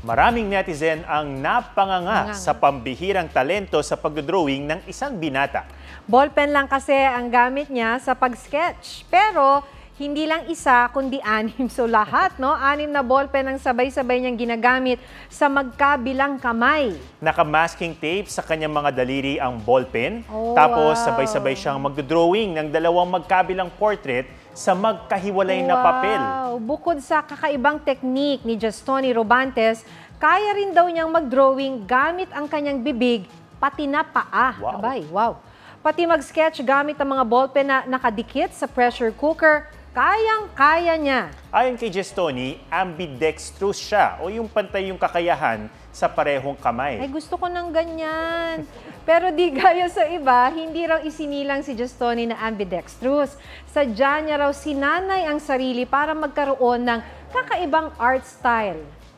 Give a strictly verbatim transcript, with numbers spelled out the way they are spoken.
Maraming netizen ang napanganga Nganga. sa pambihirang talento sa pagdodrawing ng isang binata. Ballpen lang kasi ang gamit niya sa pag-sketch. Pero hindi lang isa, kundi anim. So lahat, no? Anim na ballpen ang sabay-sabay niyang ginagamit sa magkabilang kamay. Naka-masking tape sa kanyang mga daliri ang ballpen. Oh, tapos wow. sabay-sabay siyang magdodrawing ng dalawang magkabilang portrait sa magkahiwalay na papel. Wow! Bukod sa kakaibang teknik ni Justoni Robantes, kaya rin daw niyang mag-drawing gamit ang kanyang bibig, pati na paa. Wow. Abay, wow! Pati mag-sketch gamit ang mga ballpen na nakadikit sa pressure cooker, kayang-kaya niya. Ayon kay Justoni, ambidextrous siya o yung pantay yung kakayahan sa parehong kamay. Ay, gusto ko ng ganyan. Pero di gaya sa iba, hindi raw isinilang si Justoni na ambidextrous. Sadya niya raw sinanay ang sarili para magkaroon ng kakaibang art style.